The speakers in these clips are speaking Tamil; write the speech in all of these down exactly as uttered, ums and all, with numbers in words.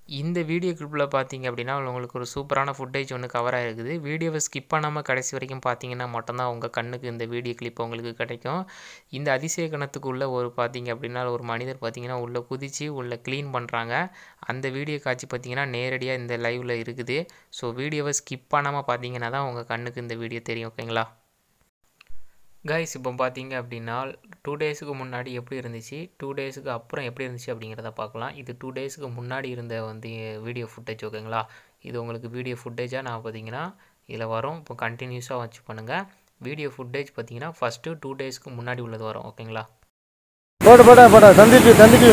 இந்த வீடியோ கிளிப்பில் பார்த்தீங்க அப்படின்னா உங்களுக்கு ஒரு சூப்பரான ஃபுட்டேஜ் ஒன்று கவர் ஆகிருக்குது. வீடியோவை ஸ்கிப் பண்ணாமல் கடைசி வரைக்கும் பார்த்தீங்கன்னா மட்டும்தான் உங்கள் கண்ணுக்கு இந்த வீடியோ கிளிப் உங்களுக்கு கிடைக்கும். இந்த அதிசய கணத்துக்குள்ளே ஒரு பார்த்தீங்க அப்படின்னா ஒரு மனிதர் பார்த்தீங்கன்னா உள்ளே குதித்து உள்ளே க்ளீன் பண்ணுறாங்க. அந்த வீடியோ காட்சி பார்த்தீங்கன்னா நேரடியாக இந்த லைவில் இருக்குது. ஸோ வீடியோவை ஸ்கிப் பண்ணாமல் பார்த்தீங்கன்னா தான் உங்கள் கண்ணுக்கு இந்த வீடியோ தெரியும். ஓகேங்களா கைஸ், இப்போ பார்த்தீங்க அப்படின்னா டூ டேஸுக்கு முன்னாடி எப்படி இருந்துச்சு, டூ டேஸுக்கு அப்புறம் எப்படி இருந்துச்சு அப்படிங்கிறத பார்க்கலாம். இது டூ டேஸுக்கு முன்னாடி இருந்த வந்து வீடியோ ஃபுட்டேஜ். ஓகேங்களா, இது உங்களுக்கு வீடியோ ஃபுட்டேஜாக நான் பார்த்தீங்கன்னா இதில் வரும். இப்போ கண்டினியூஸாக வச்சு பண்ணுங்கள். வீடியோ ஃபுட்டேஜ் பார்த்தீங்கன்னா ஃபஸ்ட்டு டூ டேஸ்க்கு முன்னாடி உள்ளது வரும். ஓகேங்களா போட போட போட தந்திக்கு தந்திக்கு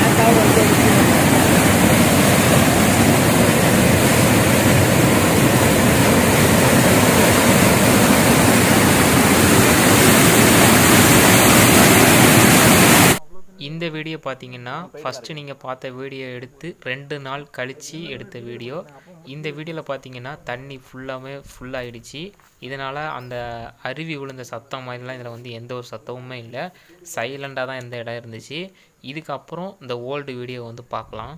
இந்த வீடியோ பார்த்தீங்கன்னா ஃபஸ்ட்டு நீங்கள் பார்த்த வீடியோ எடுத்து ரெண்டு நாள் கழித்து எடுத்த வீடியோ. இந்த வீடியோவில் பார்த்தீங்கன்னா தண்ணி ஃபுல்லாமே ஃபுல்லாகிடுச்சு. இதனால் அந்த அருவி விழுந்த சத்தம் மாதிரிலாம் இதில் வந்து எந்த ஒரு சத்தமுமே இல்லை. சைலண்டாக தான் இந்த இடம் இருந்துச்சு. இதுக்கப்புறம் இந்த ஓல்டு வீடியோ வந்து பார்க்கலாம்.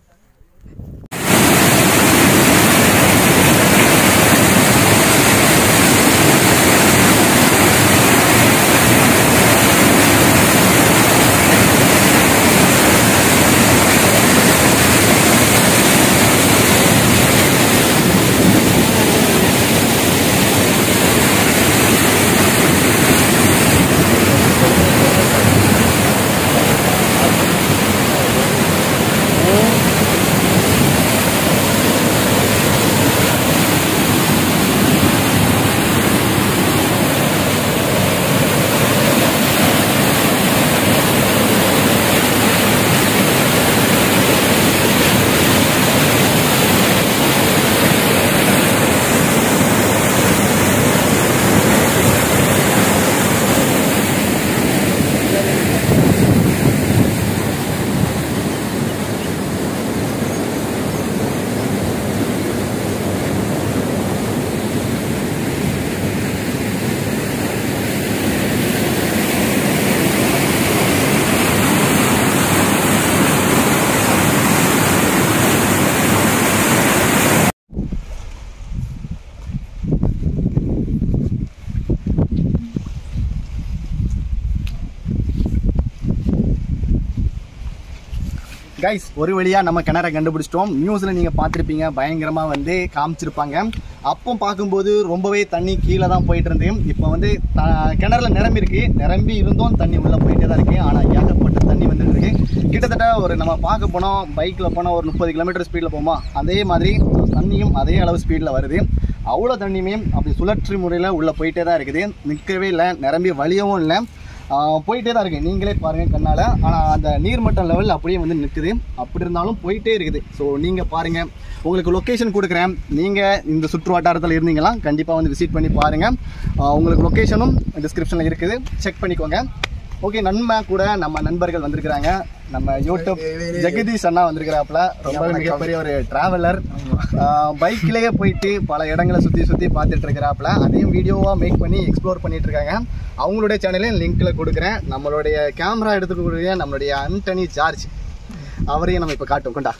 கைஸ், ஒரு வழியாக நம்ம கிணறை கண்டுபிடிச்சிட்டோம். நியூஸில் நீங்கள் பார்த்துருப்பீங்க, பயங்கரமாக வந்து காமிச்சிருப்பாங்க. அப்போ பார்க்கும்போது ரொம்பவே தண்ணி கீழே தான் போயிட்டு இருந்து. இப்போ வந்து கிணறுல நிரம்பி இருக்கு. நிரம்பி இருந்தும் தண்ணி உள்ளே போயிட்டே தான் இருக்கு. ஆனால் ஏகப்பட்ட தண்ணி வந்துட்டு இருக்கு. கிட்டத்தட்ட ஒரு நம்ம பார்க்க போனோம், பைக்கில் போனால் ஒரு முப்பது கிலோமீட்டர் ஸ்பீடில் போமா, அதே மாதிரி தண்ணியும் அதே அளவு ஸ்பீடில் வருது. அவ்வளோ தண்ணியுமே அப்படி சுழற்சி முறையில் உள்ளே போயிட்டே தான் இருக்குது. நிற்கவே இல்லை, நிரம்பி வழியவும் இல்லை, போயிட்டே தான் இருக்குது. நீங்களே பாருங்கள் கண்ணால். ஆனால் அந்த நீர்மட்டம் லெவல் அப்படியே வந்து நிற்குது. அப்படி இருந்தாலும் போயிட்டே இருக்குது. ஸோ நீங்கள் பாருங்கள், உங்களுக்கு லொக்கேஷன் கொடுக்குறேன். நீங்கள் இந்த சுற்று வட்டாரத்தில் இருந்தீங்களா கண்டிப்பாக வந்து விசிட் பண்ணி பாருங்கள். உங்களுக்கு லொக்கேஷனும் டிஸ்கிரிப்ஷனில் இருக்குது, செக் பண்ணிக்கோங்க. ஓகே, நன்மை கூட நம்ம நண்பர்கள் வந்திருக்கிறாங்க. நம்ம யூடியூப் ஜெகதீஷ் அண்ணா வந்திருக்கிறாப்புல. ரொம்ப மிகப்பெரிய ஒரு டிராவலர். பைக்கிலேயே போயிட்டு பல இடங்களை சுற்றி சுற்றி பார்த்துட்டு இருக்கிறாப்புல. அதையும் வீடியோவாக மேக் பண்ணி எக்ஸ்ப்ளோர் பண்ணிட்டு இருக்காங்க. அவங்களுடைய சேனலையும் லிங்க்ல கொடுக்குறேன். நம்மளுடைய கேமரா எடுத்துக்கூடிய நம்மளுடைய ஆண்டனி ஜார்ஜ், அவரையும் நம்ம இப்போ காட்டும் கொண்டா.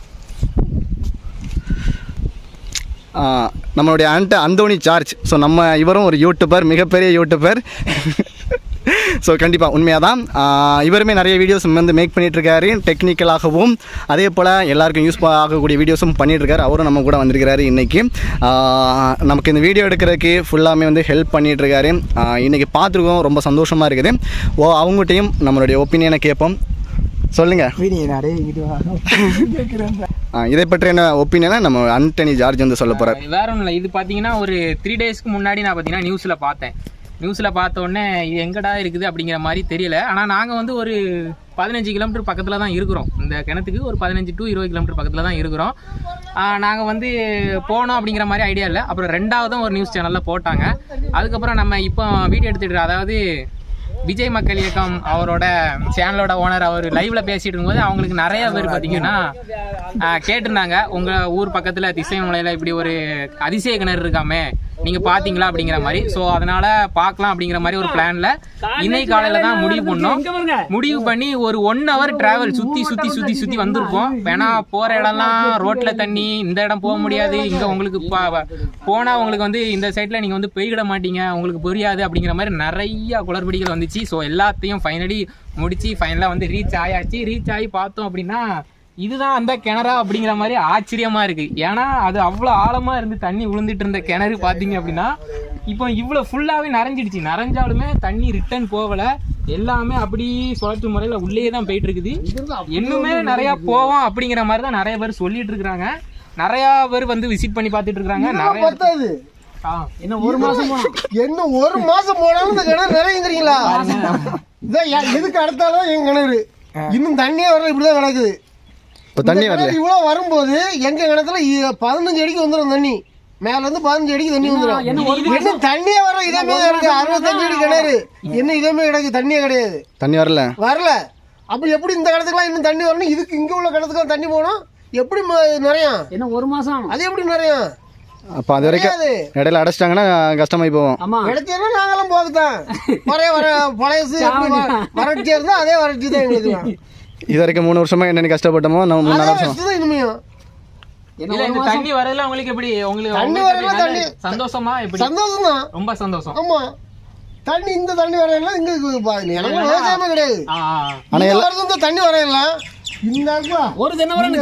நம்மளுடைய ஆண்ட அந்தோனி ஜார்ஜ். ஸோ நம்ம இவரும் ஒரு யூடியூபர், மிகப்பெரிய யூடியூபர். ஸோ கண்டிப்பாக உண்மையாக தான் இவருமே நிறைய வீடியோஸ் வந்து மேக் பண்ணிகிட்ருக்காரு. டெக்னிக்கலாகவும் அதே போல் எல்லாருக்கும் யூஸ் ஆகக்கூடிய வீடியோஸும் பண்ணிகிட்ருக்காரு. அவரும் நம்ம கூட வந்திருக்கிறாரு இன்றைக்கி. நமக்கு இந்த வீடியோ எடுக்கிறதுக்கு ஃபுல்லாமே வந்து ஹெல்ப் பண்ணிகிட்ருக்காரு. இன்றைக்கி பார்த்துருக்கோம், ரொம்ப சந்தோஷமாக இருக்குது. ஓ அவங்ககிட்டையும் நம்மளுடைய ஒப்பீனியனை கேட்போம். சொல்லுங்கள், இதை பற்றி என்ன ஒப்பீனியனா நம்ம ஆண்டனி ஜார்ஜ் வந்து சொல்ல போகிறார். வேற ஒன்றும் இல்லை, இது பார்த்தீங்கன்னா ஒரு த்ரீ டேஸ்க்கு முன்னாடி நான் பார்த்தீங்கன்னா நியூஸில் பார்த்தேன். நியூஸில் பார்த்த உடனே இது எங்கடா இருக்குது அப்படிங்கிற மாதிரி தெரியல. ஆனால் நாங்கள் வந்து ஒரு பதினஞ்சு கிலோமீட்டர் பக்கத்தில் தான் இருக்கிறோம். இந்த கிணத்துக்கு ஒரு பதினஞ்சு டு இருபது கிலோமீட்டர் பக்கத்தில் தான் இருக்கிறோம். நாங்கள் வந்து போனோம் அப்படிங்கிற மாதிரி ஐடியா இல்லை. அப்புறம் ரெண்டாவதும் ஒரு நியூஸ் சேனலில் போட்டாங்க. அதுக்கப்புறம் நம்ம இப்போ வீடியோ எடுத்துகிட்டு, அதாவது விஜய் மக்கள் இயக்கம் அவரோட சேனலோட ஓனர் அவர் லைவ்ல பேசிட்டு இருக்கும்போது அவங்களுக்கு நிறைய பேர் பார்த்தீங்கன்னா கேட்டிருந்தாங்க, உங்க ஊர் பக்கத்துல திசைமலையில இப்படி ஒரு அதிசய கிணறு இருக்காமே நீங்க பாத்தீங்களா அப்படிங்கிற மாதிரி. ஸோ அதனால பார்க்கலாம் அப்படிங்கிற மாதிரி ஒரு பிளான்ல இன்னைக்கு காலையில தான் முடிவு பண்ணோம். முடிவு பண்ணி ஒரு ஒன் ஹவர் டிராவல் சுத்தி சுத்தி சுத்தி சுத்தி வந்திருப்போம். வேணா போற இடம்லாம் ரோட்ல தண்ணி, இந்த இடம் போக முடியாது, இங்க உங்களுக்கு போனா உங்களுக்கு வந்து இந்த சைட்ல நீங்க வந்து போய்கிட மாட்டீங்க, உங்களுக்கு புரியாது அப்படிங்கிற மாதிரி நிறைய குளறுபடிகள் வந்துச்சு. ஸோ எல்லாத்தையும் ஃபைனலி முடிச்சு ஃபைனலா வந்து ரீச் ஆயாச்சு. ரீச் ஆகி பார்த்தோம் அப்படின்னா இதுதான் அந்த கிணறா அப்படிங்கிற மாதிரி ஆச்சரியமா இருக்கு. ஏன்னா அது அவ்வளோ ஆழமா இருந்து தண்ணி விழுந்துட்டு இருந்த கிணறு பாத்தீங்க அப்படின்னா இப்போ இவ்வளவு ஃபுல்லாவே நிறைஞ்சிடுச்சு. நிறைஞ்சாலுமே தண்ணி ரிட்டர்ன் போகல, எல்லாமே அப்படி சுழற்று முறையில உள்ளே தான் போயிட்டு இருக்குது. இன்னுமே நிறைய போவோம் அப்படிங்கிற மாதிரி தான் நிறைய பேர் சொல்லிட்டு இருக்காங்க. நிறைய பேர் வந்து விசிட் பண்ணி பாத்துட்டு இருக்காங்க. நிறைய என்ன ஒரு மாசம் என்ன ஒரு மாசம் போனாலும் இந்த கிணறு நிறையுங்கிறீங்களா? எதுக்கு அடுத்தாலும் என் கிணறு இன்னும் தண்ணியே வரல, இப்படிதான் கிடக்குது. இவ்வளவு வரும்போது எங்க கிணத்துல பதினஞ்சு அடிக்கு வந்துடும் தண்ணி, மேல இருந்து பதினஞ்சு அடிக்கு தண்ணி வந்துடும். என்ன தண்ணியே வர இதே மாதிரி இருக்கு. அறுபத்தஞ்சு அடி கிணறு என்ன இதே மாதிரி கிடக்கு, தண்ணியே கிடையாது, தண்ணி வரல வரல. அப்ப எப்படி இந்த கிணத்துக்குலாம் இன்னும் தண்ணி வரணும்? இதுக்கு இங்க உள்ள கிணத்துக்குலாம் தண்ணி போகணும், எப்படி நிறைய என்ன ஒரு மாசம் அது எப்படி நிறைய? அப்ப அது வரைக்கும் இடையில அடைச்சிட்டாங்கன்னா கஷ்டமாயி போவோம். கிடைச்சா நாங்கெல்லாம் போகுதான் பழைய வர பழையசு வறட்சியா இருந்தா அதே வறட்சி தான் எங்களுக்கு. இது வரைக்கும் மூணு வருஷமா என்ன கஷ்டப்பட்டோமோ நம்ம மூணு வருஷம் தண்ணி வரல. உங்களுக்கு எப்படி? உங்களுக்கு சந்தோஷமா? எப்படி? சந்தோஷம் தான், ரொம்ப சந்தோஷம். ஆமா, தண்ணி இந்த தண்ணி வரையில இங்க விவசாயமே கிடையாது. ஆனா எல்லாரும் தண்ணி வரையில ஒரு தென்னை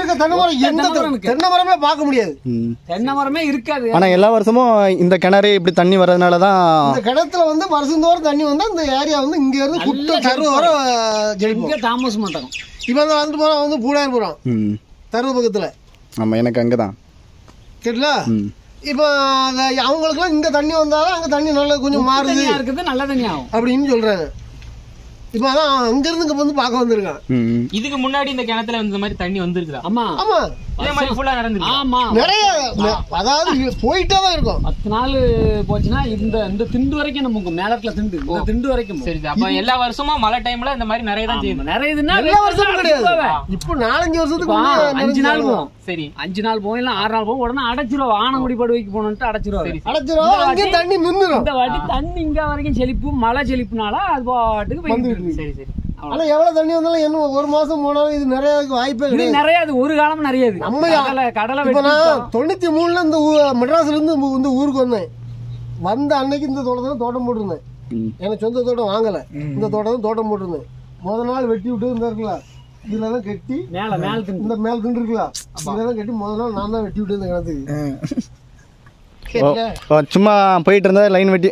மரமே பார்க்க முடியாது, தென்னை மரமே இருக்காது. ஆனா எல்லா வருஷமும் இந்த கிணறு இப்படி தண்ணி வர்றதுனாலதான் இந்த கிணத்துல வந்து வருஷந்தோறும் தண்ணி வந்தா இந்த ஏரியா வந்து இங்க இருந்து குட்டை தருவ வர ஜெயிப்போம். தாமஸ் மாட்டாங்க. இப்ப வந்து வந்துட்டு போறோம் வந்து பூடாயிரம் தருவ பக்கத்துல. ஆமா, எனக்கு அங்கதான் கேட்டல. இப்ப அவங்களுக்கு எல்லாம் இங்க தண்ணி வந்தாலும் அங்க தண்ணி நல்லா கொஞ்சம் மாறுது, இருக்குது நல்ல தண்ணி ஆகும் அப்படின்னு சொல்றாங்க. இப்ப அதான் அங்க இருந்து இங்க வந்து பார்க்க வந்திருக்கான். இதுக்கு முன்னாடி இந்த கிணத்துல இந்த மாதிரி தண்ணி வந்திருக்குதா? ஆமா ஆமா, இதே மாதிரி ஃபுல்லா நடந்துருக்கு. ஆமா, நிறைய அதாவது போயிட்டே தான் இருக்கும். பத்து நாள் போச்சுன்னா இந்த இந்த திண்டு வரைக்கும் நமக்கு மேலத்துல திண்டு இந்த திண்டு வரைக்கும். சரி, அப்ப எல்லா வருஷமும் மழை டைம்ல இந்த மாதிரி நிறைய தான் செய்யும். நிறையதுன்னா எல்லா வருஷமும் கிடையாது. இப்போ நாலஞ்சு வருஷத்துக்கு அஞ்சு நாள் போகும். சரி, அஞ்சு நாள் போகும் இல்ல ஆறு நாள் போகும். உடனே அடைச்சிருவோம். ஆனங்குடி படுவைக்கு போகணும்ட்டு அடைச்சிருவோம். அடைச்சிருவோம், அங்கே தண்ணி நின்றுடும். இந்த வாட்டி தண்ணி இங்க வரைக்கும் செழிப்பு, மழை செழிப்புனால அது பாட்டுக்கு வந்து. சரி சரி. ஆனா எவ்வளவு தண்ணி வந்தாலும் என்ன ஒரு மாசம் போனாலும் இது நிறைய வாய்ப்பே கிடையாது. நிறைய ஒரு காலம் நிறைய நம்ம கடலை. இப்ப நான் தொண்ணூத்தி மூணுல இந்த மெட்ராஸ்ல இருந்து இந்த ஊருக்கு வந்தேன். வந்த அன்னைக்கு இந்த தோட்டத்துல தோட்டம் போட்டிருந்தேன். எனக்கு சொந்த தோட்டம் வாங்கல, இந்த தோட்டம் தோட்டம் போட்டிருந்தேன். முத நாள் வெட்டி விட்டு இந்த இருக்குல்ல இதுலதான் கட்டி மேல மேல இந்த மேல திண்டு இருக்குல்ல இதெல்லாம் கட்டி முத நாள் நான் தான் வெட்டி விட்டு இந்த கிணத்துக்கு சும்மா போயிட்டு இருந்தா லைன் வெட்டி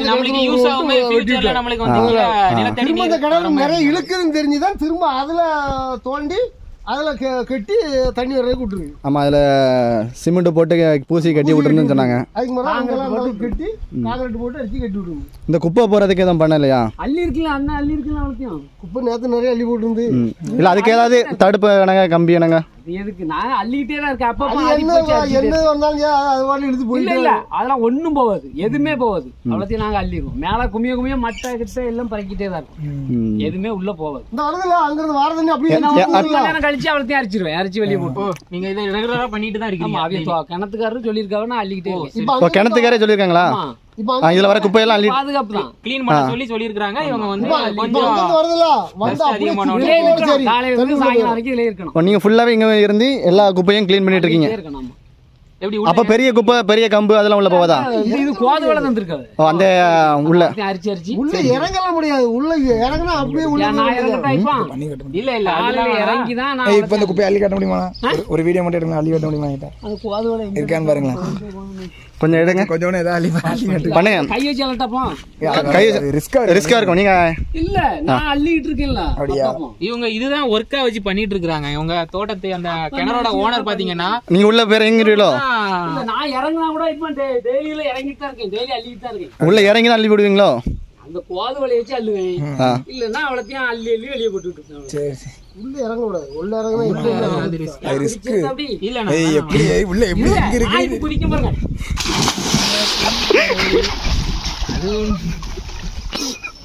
நிறைய இழுக்குதுன்னு தெரிஞ்சுதான் திரும்ப அதுல தோண்டி அதுல கட்டி தண்ணி வர விட்டுருக்கு. ஆமா, அதுல சிமெண்ட் போட்டு பூசி கட்டி விட்டுருன்னு சொன்னாங்க. அதுக்கு மேல கட்டி காங்கிரீட் போட்டு அடிச்சு கட்டி விட்டுருங்க. இந்த குப்பை போறதுக்கு எதுவும் பண்ணலையா? அள்ளி இருக்கலாம், அண்ணா அள்ளி இருக்கலாம். அவ்வளோத்தையும் குப்பை நேரத்து நிறைய அள்ளி போட்டு இல்ல, அதுக்கு ஏதாவது தடுப்பு என்னங்க கம்பி என்னங்க? எதுக்கு நான் அள்ளிக்கிட்டே தான் இருக்கேன். அப்ப என்ன வந்தாலும் அது வாட்டி எடுத்து போயிட்டு இல்ல அதெல்லாம் ஒண்ணும் போகாது, எதுவுமே போகாது. அவ்வளோத்தையும் நாங்க அள்ளிடுவோம். மேல குமிய குமிய மட்டை கிட்ட எல்லாம் பறக்கிட்டே தான் இருக்கும், எதுவுமே உள்ள போகாது. இந்த வரதுல அங்கிருந்து வார தண்ணி அப்படியே கழிச்சு அவ்வளோத்தையும் அரைச்சிருவேன், அரைச்சி வெளியே போட்டு. நீங்க இதை ரெகுலரா பண்ணிட்டு தான் இருக்கீங்க. கிணத்துக்காரரு சொல்லியிருக்காங்க நான் அள்ளிக்கிட்டே இருக்கேன். கிணத்துக்காரே சொல்லியிருக்காங்களா? இதுல வர குப்பையெல்லாம் அள்ளி பாதுகாப்பு தான் க்ளீன் பண்ண சொல்லி சொல்லிருக்காங்க. இவங்க வந்து கொஞ்சம் வரதுல வந்து அப்படியே காலையில இருந்து சாயங்காலம் வரைக்கும் இதுல இருக்கணும். நீங்க ஃபுல்லாவே இங்க இருந்து எல்லா குப்பையும் க்ளீன் பண்ணிட்டு இருக்கீங்க. எப்படி அப்ப பெரிய குப்பை பெரிய கம்பு அதெல்லாம் உள்ள போவாதா? இது கோதுவள தந்திருக்காது. அந்த உள்ள அரிச்சி அரிச்சி உள்ள இறங்கலாம் முடியாது. உள்ள இறங்கினா அப்படியே உள்ள நான் இறங்கட்டா இப்ப இல்ல இல்ல அதெல்லாம் இறங்கி தான் நான் இப்ப இந்த குப்பை அள்ளி கட்ட முடியுமா? ஒரு வீடியோ மட்டும் எடுங்க, அள்ளி கட்ட முடியுமா? அது கோதுவள இருக்கான்னு பாருங்க. கொஞ்சம் எடுங்க, கொஞ்சம் ஏதா அள்ளி அள்ளி கட்டு பண்ணுங்க. கை வச்சு அள்ளட்டப்போம், கை ரிஸ்கா ரிஸ்கா இருக்கும். நீங்க இல்ல நான் அள்ளிட்டு இருக்கேன்ல. அப்படியே இவங்க இதுதான் ஒர்க்கா வச்சு பண்ணிட்டு இருக்காங்க. இவங்க தோட்டத்தை அந்த கிணறோட ஓனர் பாத்தீங்கன்னா நீங்க உள்ள பேர் எங்கறீங்களோ? நான் இறங்கினா கூட இப்ப டெய்லியில இறங்கிட்டு தான் இருக்கேன், டெய்லி அள்ளிட்டு தான் இருக்கேன். உள்ள இறங்கி தான் அள்ளி விடுவீங்களோ? அந்த கோதுவளைய வச்சு அள்ளுவேன், இல்லன்னா அவ்வளத்தையும் அள்ளி அள்ளி வெளியே போட்டுட்டு இருக்கேன். சரி சரி. உள்ள இறங்க கூடாது, உள்ள இறங்கினா இல்ல ரிஸ்க் இல்ல. ஏய் எப்படி உள்ள எப்படி இங்க இருக்கு குதிக்க பாருங்க.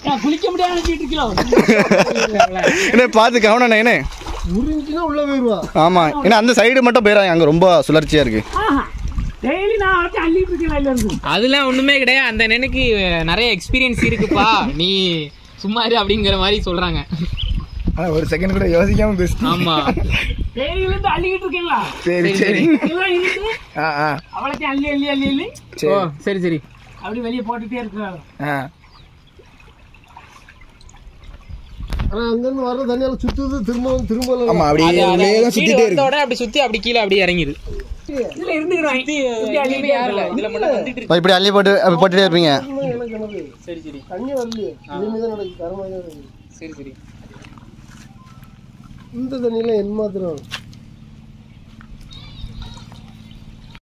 குளிக்க முடியாது என்ன பார்த்து கவனம் என்ன உறிஞ்சினா உள்ள போயிருவா. ஆமா ஏன்னா அந்த சைடு மட்டும் போயிடாங்க, அங்க ரொம்ப சுழற்சியா இருக்கு. அதெல்லாம் ஒண்ணுமே கிடையாது. அந்த நினைக்கு நிறைய எக்ஸ்பீரியன்ஸ் இருக்குப்பா, நீ சும்மா இரு அப்படிங்கிற மாதிரி சொல்றாங்க. ஒரு செகண்ட் கூட யோசிக்காம பேசு. ஆமா சரி சரி சரி சரி அப்படி வெளியே போட்டுட்டே இருக்காங்க. ஆனா அங்கிருந்து வர்ற தண்ணியால சுத்துது திரும்ப திரும்ப. ஆமா அப்படியே உள்ளே தான் சுத்திட்டே இருக்கு. அப்படி சுத்தி அப்படி கீழே அப்படியே இறங்கிடு. இதுல இருந்துக்குறான் இதுல மட்டும் வந்துட்டு இப்படி அள்ளி போட்டு அப்படி போட்டுட்டே இருப்பீங்க. சரி சரி தண்ணி வரலையே, இனிமேதான் நடக்குது. கரமாக இருக்கு. சரி சரி இந்த தண்ணியில என்ன மாத்திரம்